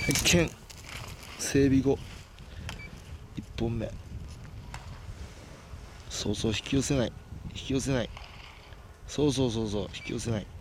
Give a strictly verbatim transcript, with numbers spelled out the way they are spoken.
発見。整備後いっぽんめ。そうそう、引き寄せない引き寄せないそうそうそうそう引き寄せない。